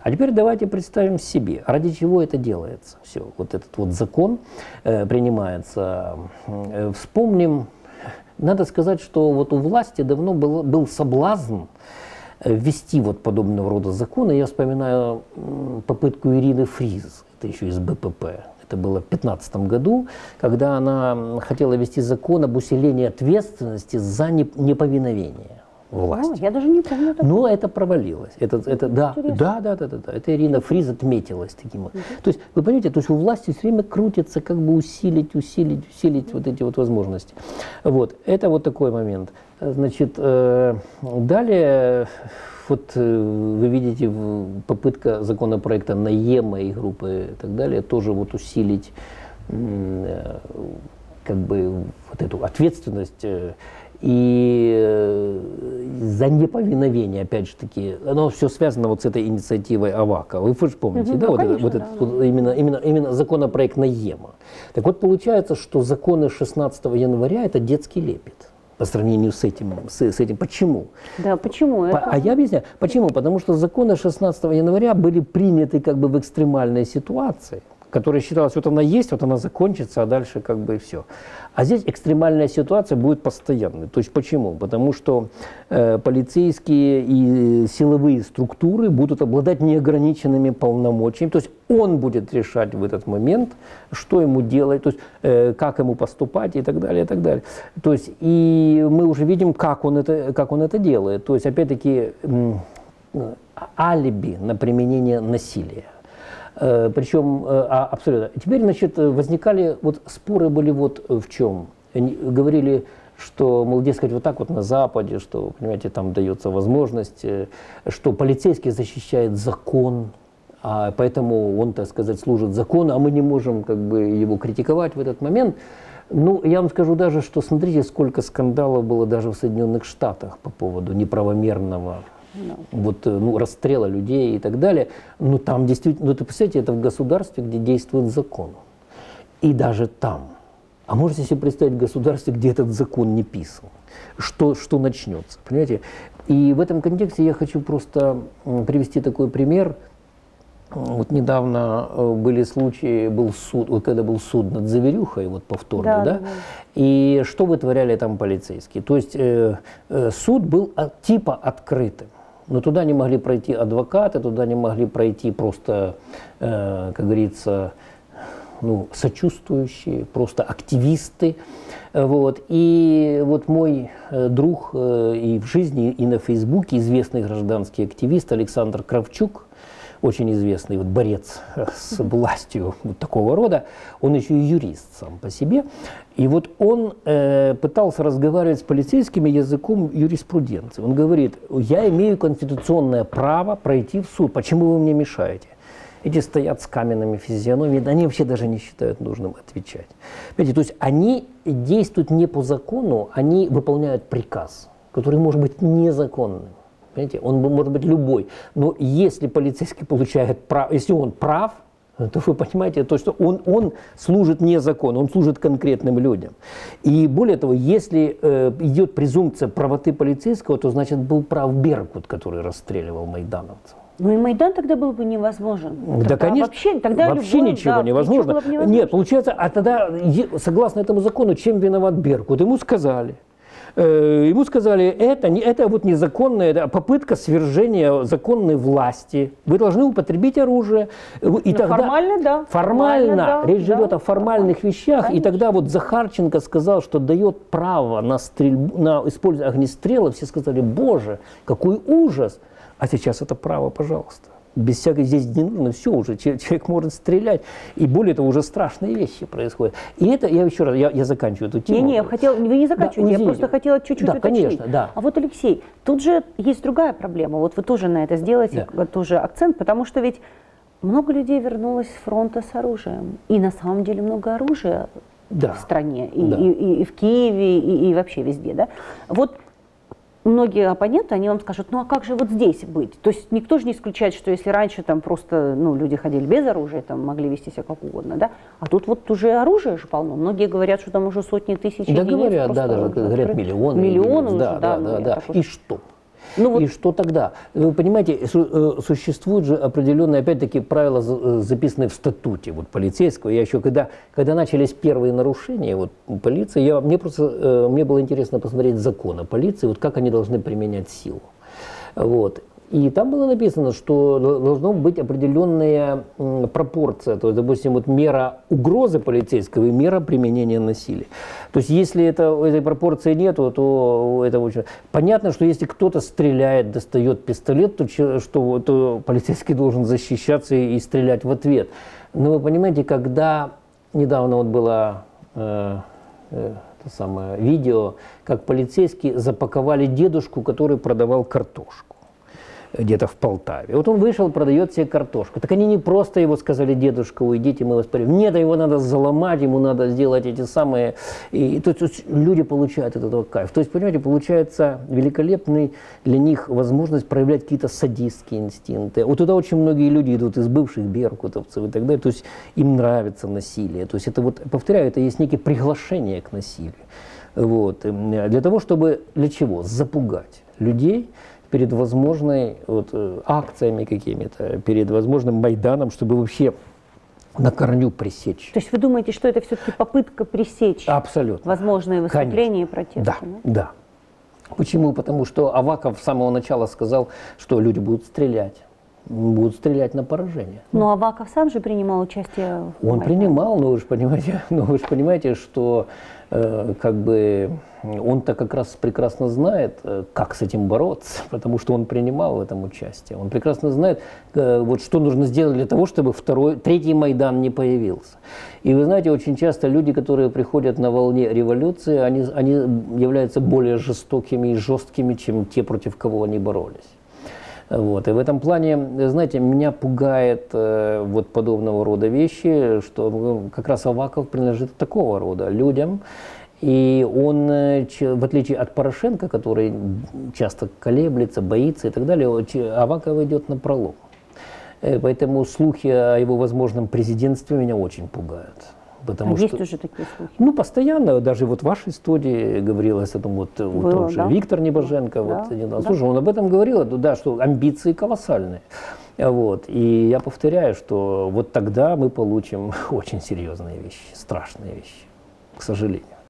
А теперь давайте представим себе, ради чего это делается. Все, вот этот вот закон принимается. Вспомним, надо сказать, что вот у власти давно был соблазн ввести вот подобного рода законы. Я вспоминаю попытку Ирины Фриз, это еще из БПП. Это было в 2015 году, когда она хотела ввести закон об усилении ответственности за неповиновение власти. Я даже не помню такого. Но это провалилось. Это Ирина Фриз отметилась таким. То есть, вы понимаете, то есть у власти все время крутится, как бы усилить вот эти вот возможности. Вот. Это вот такой момент. Значит, далее, вот вы видите, попытка законопроекта Наема и группы и так далее, тоже вот усилить как бы вот эту ответственность и за неповиновение, опять же таки, оно все связано вот с этой инициативой Авака. Вы же помните, да, вот, конечно, вот именно законопроект Наема. Так вот, получается, что законы 16 января – это детский лепет по сравнению с этим. Почему? Да, почему? А я объясняю. Почему? Потому что законы 16 января были приняты как бы в экстремальной ситуации, которая считалась, вот она есть, вот она закончится, а дальше как бы и все. А здесь экстремальная ситуация будет постоянной. То есть почему? Потому что полицейские и силовые структуры будут обладать неограниченными полномочиями. То есть он будет решать в этот момент, что ему делать, то есть как ему поступать и так далее, и так далее. То есть и мы уже видим, как он это делает. То есть опять-таки алиби на применение насилия. Причем абсолютно. Теперь, значит, возникали, вот споры были вот в чем. Они говорили, что, мол, дескать, вот так вот на Западе, что, понимаете, там дается возможность, что полицейский защищает закон, а поэтому он, так сказать, служит закону, а мы не можем как бы его критиковать в этот момент. Ну, я вам скажу даже, что смотрите, сколько скандалов было даже в Соединенных Штатах по поводу неправомерного расстрела людей и так далее. Но там действительно, это, представляете, это в государстве, где действует закон. И даже там. А можете себе представить государстве, где этот закон не писан? Что начнется? Понимаете? И в этом контексте я хочу просто привести такой пример. Вот недавно были случаи, был суд, вот когда был суд над Заверюхой, вот повторно, да? И что вытворяли там полицейские? То есть суд был типа открытым. Но туда не могли пройти адвокаты, туда не могли пройти просто, как говорится, сочувствующие, просто активисты. Вот. И вот мой друг и в жизни, и на Фейсбуке известный гражданский активист Александр Кравчук, очень известный борец с властью вот такого рода, он еще и юрист сам по себе. И вот он пытался разговаривать с полицейскими языком юриспруденции. Он говорит: я имею конституционное право пройти в суд, почему вы мне мешаете? Эти стоят с каменными физиономиями, они вообще даже не считают нужным отвечать. Понимаете, то есть они действуют не по закону, они выполняют приказ, который может быть незаконным. Понимаете, он может быть любой, но если полицейский получает право, если он прав, то вы понимаете, то, что он служит не закону, он служит конкретным людям. И более того, если идет презумпция правоты полицейского, то значит был прав Беркут, который расстреливал майдановцев. Ну и Майдан тогда был бы невозможен. Да, конечно, вообще ничего невозможно. Нет, получается, а тогда, согласно этому закону, чем виноват Беркут? Ему сказали, это вот незаконная, это попытка свержения законной власти. Вы должны употребить оружие. И тогда, формально, да. Формально, речь идет о формальных вещах. Конечно. И тогда вот Захарченко сказал, что дает право на стрельбу, на использование огнестрела. Все сказали: боже, какой ужас. А сейчас это право, пожалуйста. Без всякой здесь не нужно, все уже, человек может стрелять. И более того, уже страшные вещи происходят. И это, я еще раз, я заканчиваю эту тему. Вы не заканчиваете, я просто хотела чуть-чуть уточнить. Конечно, да. А вот, Алексей, тут же есть другая проблема. Вот вы тоже на это сделаете, тоже акцент, потому что ведь много людей вернулось с фронта с оружием. И на самом деле много оружия в стране, и в Киеве, и вообще везде. Да? Вот многие оппоненты, они вам скажут: ну а как же вот здесь быть? То есть никто же не исключает, что если раньше там просто люди ходили без оружия, там могли вести себя как угодно, да? А тут вот уже оружия же полно. Многие говорят, что там уже сотни тысяч единиц. Да, говорят, даже говорят миллионы. Миллионы уже, да. И что? Ну, и что тогда? Вы понимаете, существуют же определенные, опять-таки, правила, записанные в статуте вот, полицейского. Я еще, когда начались первые нарушения вот, полиции, мне было интересно посмотреть закон о полиции, вот как они должны применять силу. Вот. И там было написано, что должна быть определенная пропорция, то есть, допустим, вот мера угрозы полицейского и мера применения насилия. То есть, если этой пропорции нет, то это очень... Понятно, что если кто-то стреляет, достает пистолет, то полицейский должен защищаться и стрелять в ответ. Но вы понимаете, когда недавно вот было видео, как полицейские запаковали дедушку, который продавал картошку где-то в Полтаве. Вот он вышел, продает себе картошку. Так они не просто его сказали: дедушка, уйдите, мы вас порежем. Нет, его надо заломать, ему надо сделать эти самые... То есть люди получают от этого кайф. То есть, понимаете, получается великолепный для них возможность проявлять какие-то садистские инстинкты. Вот туда очень многие люди идут из бывших беркутовцев и так далее. То есть им нравится насилие. То есть это вот, повторяю, это есть некие приглашения к насилию. Вот. Для того, чтобы... Для чего? Запугать людей перед возможной акциями какими-то, перед возможным Майданом, чтобы вообще на корню пресечь. То есть вы думаете, что это все-таки попытка пресечь абсолютно возможные выступления и протесты? Да, да. Почему? Потому что Аваков с самого начала сказал, что люди будут стрелять на поражение. Но Аваков сам же принимал участие в Он принимал, но вы же понимаете, что он-то как раз прекрасно знает, как с этим бороться, потому что он принимал в этом участие. Он прекрасно знает, что нужно сделать для того, чтобы третий Майдан не появился. И вы знаете, очень часто люди, которые приходят на волне революции, они являются более жестокими и жесткими, чем те, против кого они боролись. Вот. И в этом плане, знаете, меня пугает вот подобного рода вещи, что как раз Аваков принадлежит такого рода людям. И он, в отличие от Порошенко, который часто колеблется, боится и так далее, Аваков идет напролом. Поэтому слухи о его возможном президентстве меня очень пугают. Есть уже такие слухи? Ну, постоянно, даже вот в вашей студии говорилось о том, том же Виктор Небоженко. Да, слушай, он об этом говорил, что амбиции колоссальные. Вот. И я повторяю, что вот тогда мы получим очень серьезные вещи, страшные вещи, к сожалению.